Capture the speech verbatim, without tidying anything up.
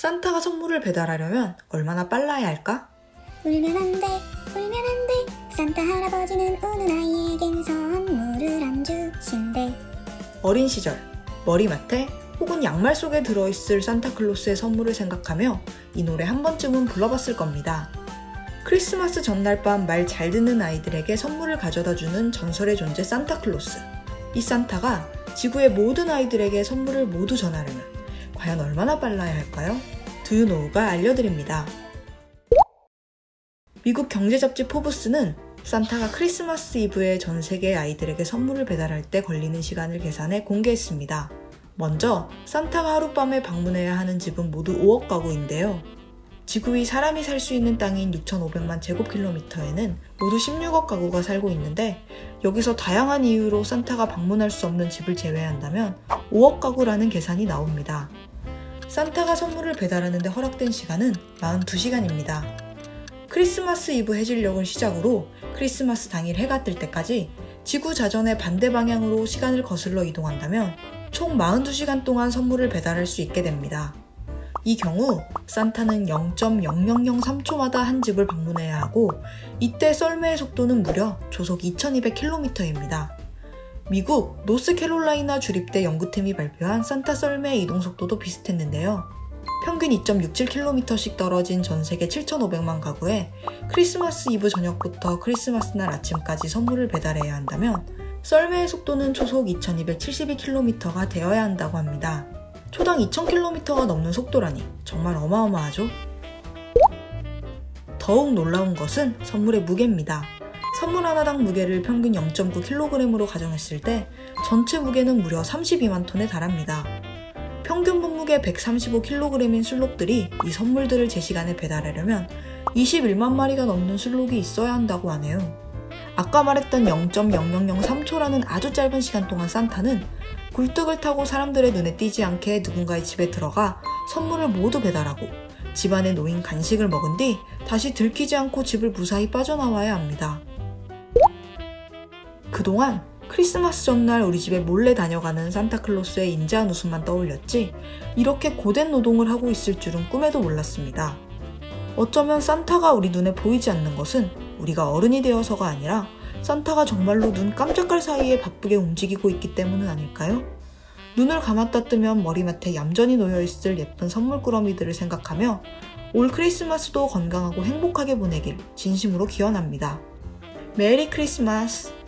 산타가 선물을 배달하려면 얼마나 빨라야 할까? 울면 안 돼, 울면 안 돼. 산타 할아버지는 우는 아이에겐 선물을 안 주신대. 어린 시절, 머리맡에 혹은 양말 속에 들어있을 산타클로스의 선물을 생각하며 이 노래 한 번쯤은 불러봤을 겁니다. 크리스마스 전날 밤 말 잘 듣는 아이들에게 선물을 가져다주는 전설의 존재 산타클로스. 이 산타가 지구의 모든 아이들에게 선물을 모두 전하려면 과연 얼마나 빨라야 할까요? Do You Know가 알려드립니다. 미국 경제 잡지 포브스는 산타가 크리스마스 이브에 전 세계 아이들에게 선물을 배달할 때 걸리는 시간을 계산해 공개했습니다. 먼저 산타가 하룻밤에 방문해야 하는 집은 모두 오억 가구인데요. 지구 위 사람이 살 수 있는 땅인 육천오백만 제곱킬로미터에는 모두 십육억 가구가 살고 있는데 여기서 다양한 이유로 산타가 방문할 수 없는 집을 제외한다면 오억 가구라는 계산이 나옵니다. 산타가 선물을 배달하는데 허락된 시간은 사십이 시간입니다. 크리스마스 이브 해질녘을 시작으로 크리스마스 당일 해가 뜰 때까지 지구 자전의 반대 방향으로 시간을 거슬러 이동한다면 총 사십이 시간 동안 선물을 배달할 수 있게 됩니다. 이 경우 산타는 영 점 영영영삼 초마다 한 집을 방문해야 하고 이때 썰매의 속도는 무려 초속 이천이백 킬로미터입니다. 미국 노스캐롤라이나 주립대 연구팀이 발표한 산타 썰매의 이동 속도도 비슷했는데요. 평균 이 점 육칠 킬로미터씩 떨어진 전 세계 칠천오백만 가구에 크리스마스 이브 저녁부터 크리스마스 날 아침까지 선물을 배달해야 한다면 썰매의 속도는 초속 이천이백칠십이 킬로미터가 되어야 한다고 합니다. 초당 이천 킬로미터가 넘는 속도라니 정말 어마어마하죠? 더욱 놀라운 것은 선물의 무게입니다. 선물 하나당 무게를 평균 영 점 구 킬로그램으로 가정했을 때 전체 무게는 무려 삼십이만 톤에 달합니다. 평균 몸무게 백삼십오 킬로그램인 술록들이 이 선물들을 제 시간에 배달하려면 이십일만 마리가 넘는 술록이 있어야 한다고 하네요. 아까 말했던 영 점 영영영삼 초라는 아주 짧은 시간 동안 산타는 굴뚝을 타고 사람들의 눈에 띄지 않게 누군가의 집에 들어가 선물을 모두 배달하고 집안에 놓인 간식을 먹은 뒤 다시 들키지 않고 집을 무사히 빠져나와야 합니다. 그동안 크리스마스 전날 우리 집에 몰래 다녀가는 산타클로스의 인자한 웃음만 떠올렸지 이렇게 고된 노동을 하고 있을 줄은 꿈에도 몰랐습니다. 어쩌면 산타가 우리 눈에 보이지 않는 것은 우리가 어른이 되어서가 아니라 산타가 정말로 눈 깜짝할 사이에 바쁘게 움직이고 있기 때문은 아닐까요? 눈을 감았다 뜨면 머리맡에 얌전히 놓여있을 예쁜 선물꾸러미들을 생각하며 올 크리스마스도 건강하고 행복하게 보내길 진심으로 기원합니다. 메리 크리스마스!